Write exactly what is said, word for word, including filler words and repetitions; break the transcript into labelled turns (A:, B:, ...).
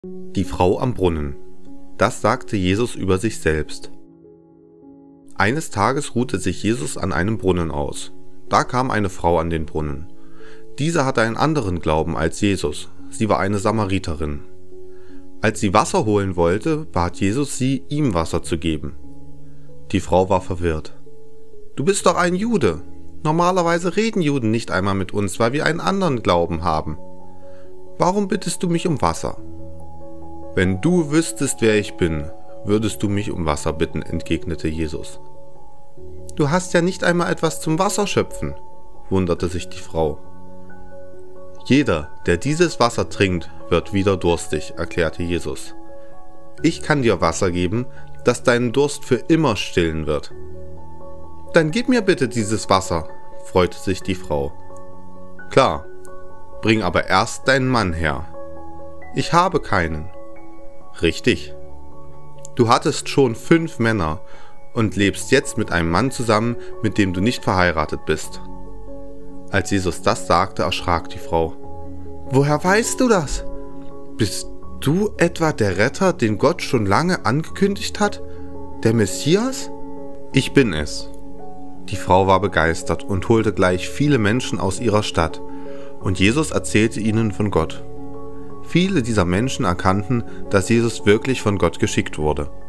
A: Die Frau am Brunnen. Das sagte Jesus über sich selbst. Eines Tages ruhte sich Jesus an einem Brunnen aus. Da kam eine Frau an den Brunnen. Diese hatte einen anderen Glauben als Jesus. Sie war eine Samariterin. Als sie Wasser holen wollte, bat Jesus sie, ihm Wasser zu geben. Die Frau war verwirrt. »Du bist doch ein Jude. Normalerweise reden Juden nicht einmal mit uns, weil wir einen anderen Glauben haben. Warum bittest du mich um Wasser?« »Wenn du wüsstest, wer ich bin, würdest du mich um Wasser bitten«, entgegnete Jesus. »Du hast ja nicht einmal etwas zum Wasserschöpfen«, wunderte sich die Frau. »Jeder, der dieses Wasser trinkt, wird wieder durstig«, erklärte Jesus. »Ich kann dir Wasser geben, das deinen Durst für immer stillen wird.« »Dann gib mir bitte dieses Wasser«, freute sich die Frau. »Klar, bring aber erst deinen Mann her.« »Ich habe keinen.« »Richtig. Du hattest schon fünf Männer und lebst jetzt mit einem Mann zusammen, mit dem du nicht verheiratet bist.« Als Jesus das sagte, erschrak die Frau. »Woher weißt du das? Bist du etwa der Retter, den Gott schon lange angekündigt hat? Der Messias?« »Ich bin es.« Die Frau war begeistert und holte gleich viele Menschen aus ihrer Stadt, und Jesus erzählte ihnen von Gott. Viele dieser Menschen erkannten, dass Jesus wirklich von Gott geschickt wurde.